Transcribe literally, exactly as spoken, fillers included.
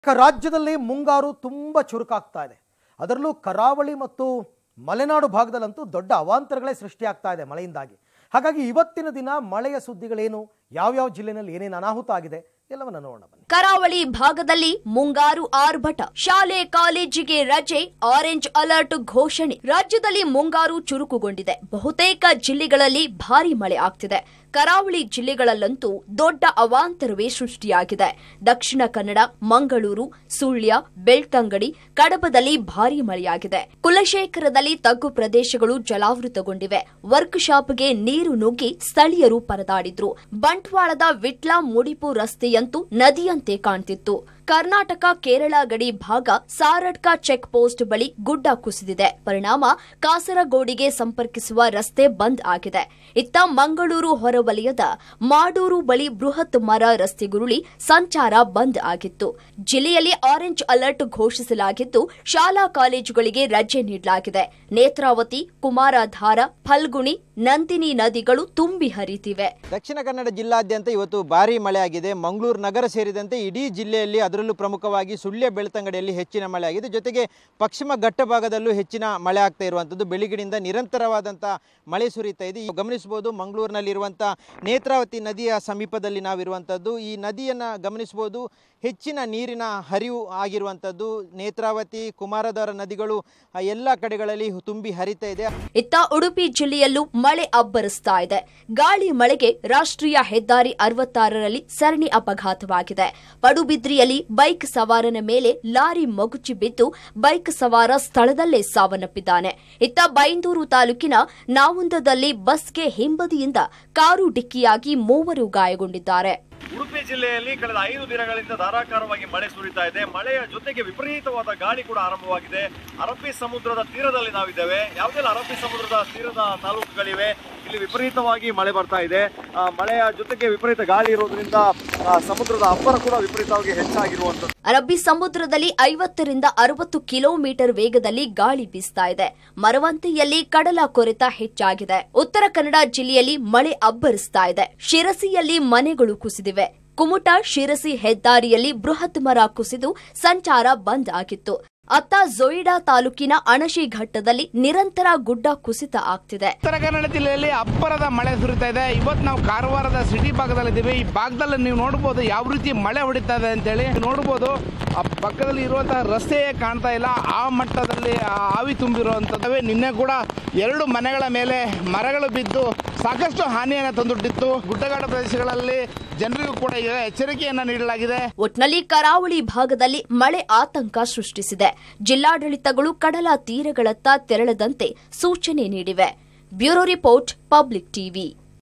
ರಾಜ್ಯದಲ್ಲಿ ಮುಂಗಾರು ತುಂಬಾ ಚುರುಕಾಗ್ತಾ ಇದೆ. ಅದರಲ್ಲೂ ಕರಾವಳಿ ಮತ್ತು ಮಲೆನಾಡು ಭಾಗದಲ್ಲಂತೂ ದೊಡ್ಡ ಅವಾಂತರಗಳೇ ಸೃಷ್ಟಿಯಾಗ್ತಾ ಇದೆ ಮಳೆಯಿಂದಾಗಿ. ಹಾಗಾಗಿ ಇವತ್ತಿನ ದಿನ ಮಳೆಯ ಸುದ್ದಿಗಳೇನು, ಯಾವ ಯಾವ ಜಿಲ್ಲೆಯಲ್ಲಿ ಏನೇನು ಅನಾಹುತ ಆಗಿದೆ ಎಲ್ಲವನ್ನ ನೋಡೋಣ ಬನ್ನಿ. ಕರಾವಳಿ ಭಾಗದಲ್ಲಿ ಮುಂಗಾರು ಆರ್ಭಟ, ಶಾಲೆ ಕಾಲೇಜಿಗೆ ರಜೆ, ಆರೆಂಜ್ ಅಲರ್ಟ್ ಘೋಷಣೆ. ರಾಜ್ಯದಲ್ಲಿ ಮುಂಗಾರು ಚುರುಕುಗೊಂಡಿದೆ. ಬಹುತೇಕ ಜಿಲ್ಲೆಗಳಲ್ಲಿ ಭಾರೀ ಮಳೆ ಆಗ್ತಿದೆ. ಕರಾವಳಿ ಜಿಲ್ಲೆಗಳಲ್ಲಂತೂ ದೊಡ್ಡ ಅವಾಂತರವೇ ಸೃಷ್ಟಿಯಾಗಿದೆ. ದಕ್ಷಿಣ ಕನ್ನಡ, ಮಂಗಳೂರು, ಸುಳ್ಯ, ಬೆಳ್ತಂಗಡಿ, ಕಡಬದಲ್ಲಿ ಭಾರೀ ಮಳೆಯಾಗಿದೆ. ಕುಲಶೇಖರದಲ್ಲಿ ತಗ್ಗು ಪ್ರದೇಶಗಳು ಜಲಾವೃತಗೊಂಡಿವೆ. ವರ್ಕ್ ಶಾಪ್ಗೆ ನೀರು ನುಗ್ಗಿ ಸ್ಥಳೀಯರು ಪರದಾಡಿದ್ರು. ಬಂಟ್ವಾಳದ ವಿಟ್ಲ ಮುಡಿಪು ರಸ್ತೆಯಂತೂ ನದಿಯಂತೆ ಕಾಣ್ತಿತ್ತು. ಕರ್ನಾಟಕ ಕೇರಳ ಗಡಿ ಭಾಗ ಸಾರಡ್ಕ ಚೆಕ್ ಪೋಸ್ಟ್ ಬಳಿ ಗುಡ್ಡ ಕುಸಿದಿದೆ. ಪರಿಣಾಮ ಕಾಸರಗೋಡಿಗೆ ಸಂಪರ್ಕಿಸುವ ರಸ್ತೆ ಬಂದ್ ಆಗಿದೆ. ಇತ್ತ ಮಂಗಳೂರು ಹೊರವಲಯದ ಮಾಡೂರು ಬಳಿ ಬೃಹತ್ ಮರ ರಸ್ತೆಗುರುಳಿ ಸಂಚಾರ ಬಂದ್ ಆಗಿತ್ತು. ಜಿಲ್ಲೆಯಲ್ಲಿ ಆರೆಂಜ್ ಅಲರ್ಟ್ ಘೋಷಿಸಲಾಗಿದ್ದು ಶಾಲಾ ಕಾಲೇಜುಗಳಿಗೆ ರಜೆ ನೀಡಲಾಗಿದೆ. ನೇತ್ರಾವತಿ, ಕುಮಾರಧಾರ, ಫಲ್ಗುಣಿ, ನಂದಿನಿ ನದಿಗಳು ತುಂಬಿ ಹರಿತಿವೆ. ದಕ್ಷಿಣ ಕನ್ನಡ ಜಿಲ್ಲಾದ್ಯಂತ ಇವತ್ತು ಭಾರೀ ಮಳೆಯಾಗಿದೆ. ಮಂಗಳೂರು ನಗರ ಸೇರಿದಂತೆ ಇಡೀ ಜಿಲ್ಲೆಯಲ್ಲಿ, ಅದರಲ್ಲೂ ಪ್ರಮುಖವಾಗಿ ಸುಳ್ಯ ಬೆಳ್ತಂಗಡಿಯಲ್ಲಿ ಹೆಚ್ಚಿನ ಮಳೆ ಆಗಿದೆ. ಜೊತೆಗೆ ಪಶ್ಚಿಮ ಘಟ್ಟ ಭಾಗದಲ್ಲೂ ಹೆಚ್ಚಿನ ಮಳೆ ಆಗ್ತಾ ಇರುವಂಥದ್ದು. ಬೆಳಗಿನಿಂದ ನಿರಂತರವಾದಂಥ ಮಳೆ ಸುರಿತಾ ಇದೆ. ಗಮನಿಸಬಹುದು, ಮಂಗಳೂರಿನಲ್ಲಿರುವಂಥ ನೇತ್ರಾವತಿ ನದಿಯ ಸಮೀಪದಲ್ಲಿ ನಾವಿರುವಂಥದ್ದು. ಈ ನದಿಯನ್ನು ಗಮನಿಸಬಹುದು, ಹೆಚ್ಚಿನ ನೀರಿನ ಹರಿವು ಆಗಿರುವಂಥದ್ದು. ನೇತ್ರಾವತಿ, ಕುಮಾರಧಾರ ನದಿಗಳು ಎಲ್ಲ ಕಡೆಗಳಲ್ಲಿ ತುಂಬಿ ಹರಿತಾ ಇದೆ. ಇತ್ತ ಉಡುಪಿ ಜಿಲ್ಲೆಯಲ್ಲೂ ಮಳೆ ಅಬ್ಬರಿಸ್ತಾ ಇದೆ. ಗಾಳಿ ಮಳೆಗೆ ರಾಷ್ಟ್ರೀಯ ಹೆದ್ದಾರಿ ಅರವತ್ತಾರರಲ್ಲಿ ಸರಣಿ ಅಪಘಾತವಾಗಿದೆ. ಪಡುಬಿದ್ರಿಯಲ್ಲಿ ಬೈಕ್ ಸವಾರನ ಮೇಲೆ ಲಾರಿ ಮಗುಚಿ ಬಿದ್ದು ಬೈಕ್ ಸವಾರ ಸ್ಥಳದಲ್ಲೇ ಸಾವನ್ನಪ್ಪಿದ್ದಾನೆ. ಇತ್ತ ಬೈಂದೂರು ತಾಲೂಕಿನ ನಾವುಂದದಲ್ಲಿ ಬಸ್ಗೆ ಹಿಂಬದಿಯಿಂದ ಕಾರು ಡಿಕ್ಕಿಯಾಗಿ ಮೂವರು ಗಾಯಗೊಂಡಿದ್ದಾರೆ. ಉಡುಪಿ ಜಿಲ್ಲೆಯಲ್ಲಿ ಕಳೆದ ಐದು ದಿನಗಳಿಂದ ಧಾರಾಕಾರವಾಗಿ ಮಳೆ ಸುರಿತಾ ಇದೆ. ಮಳೆಯ ಜೊತೆಗೆ ವಿಪರೀತವಾದ ಗಾಳಿ ಕೂಡ ಆರಂಭವಾಗಿದೆ. ಅರಬ್ಬಿ ಸಮುದ್ರದ ತೀರದಲ್ಲಿ ನಾವಿದ್ದೇವೆ. ಯಾವುದೆಲ್ಲ ಅರಬ್ಬಿ ಸಮುದ್ರದ ತೀರದ ತಾಲೂಕುಗಳಿವೆ, ಇಲ್ಲಿ ವಿಪರೀತವಾಗಿ ಮಳೆ ಬರ್ತಾ ಇದೆ. ಮಳೆಯ ಜೊತೆಗೆ ವಿಪರೀತ ಗಾಳಿ ಇರೋದ್ರಿಂದ ಸಮುದ್ರದ ಅಬ್ಬರ ಕೂಡ ವಿಪರೀತವಾಗಿ ಹೆಚ್ಚಾಗಿರುವಂತದ್ದು. ಅರಬ್ಬಿ ಸಮುದ್ರದಲ್ಲಿ ಐವತ್ತರಿಂದ ಅರವತ್ತು ಕಿಲೋಮೀಟರ್ ವೇಗದಲ್ಲಿ ಗಾಳಿ ಬೀಸ್ತಾ ಇದೆ. ಮರವಂತೆಯಲ್ಲಿ ಕಡಲ ಕೊರೆತ ಹೆಚ್ಚಾಗಿದೆ. ಉತ್ತರ ಕನ್ನಡ ಜಿಲ್ಲೆಯಲ್ಲಿ ಮಳೆ ಅಬ್ಬರಿಸ್ತಾ ಇದೆ. ಶಿರಸಿಯಲ್ಲಿ ಮನೆಗಳು ಕುಸಿದಿವೆ. ಕುಮಟಾ ಶಿರಸಿ ಹೆದ್ದಾರಿಯಲ್ಲಿ ಬೃಹತ್ ಮರ ಕುಸಿದು ಸಂಚಾರ ಬಂದ್ ಆಗಿತ್ತು. ಅತ್ತ ಜೊಯಿಡಾ ತಾಲೂಕಿನ ಅಣಶಿ ಘಟ್ಟದಲ್ಲಿ ನಿರಂತರ ಗುಡ್ಡ ಕುಸಿತ ಆಗ್ತಿದೆ. ಉತ್ತರ ಕನ್ನಡ ಜಿಲ್ಲೆಯಲ್ಲಿ ಅಬ್ಬರದ ಮಳೆ ಸುರಿತಾ ಇದೆ. ಇವತ್ತು ನಾವು ಕಾರವಾರದ ಸಿಟಿ ಭಾಗದಲ್ಲಿದ್ದೀವಿ. ಈ ಭಾಗದಲ್ಲಿ ನೀವು ನೋಡಬಹುದು ಯಾವ ರೀತಿ ಮಳೆ ಹೊಡಿತಾ ಇದೆ ಅಂತ ಹೇಳಿ ನೋಡಬಹುದು. ಆ ಪಕ್ಕದಲ್ಲಿ ಇರುವಂತಹ ರಸ್ತೆಯೇ ಕಾಣ್ತಾ ಇಲ್ಲ, ಆ ಮಟ್ಟದಲ್ಲಿ ಆವಿ ತುಂಬಿರುವಂತದ್ದು. ನಿನ್ನೆ ಕೂಡ ಎರಡು ಮನೆಗಳ ಮೇಲೆ ಮರಗಳು ಬಿದ್ದು ಸಾಕಷ್ಟು ಹಾನಿಯನ್ನು ತಂದೊಡ್ಡಿತ್ತು. ಗುಡ್ಡಗಾಡು ಪ್ರದೇಶಗಳಲ್ಲಿ ಜನರಿಗೂ ಕೂಡ ಈಗ ಎಚ್ಚರಿಕೆಯನ್ನ ನೀಡಲಾಗಿದೆ. ಒಟ್ನಲ್ಲಿ ಕರಾವಳಿ ಭಾಗದಲ್ಲಿ ಮಳೆ ಆತಂಕ ಸೃಷ್ಟಿಸಿದೆ. ಜಿಲ್ಲಾಡಳಿತಗಳು ಕಡಲ ತೀರಗಳತ್ತ ತೆರಳದಂತೆ ಸೂಚನೆ ನೀಡಿವೆ. Bureau report, public TV.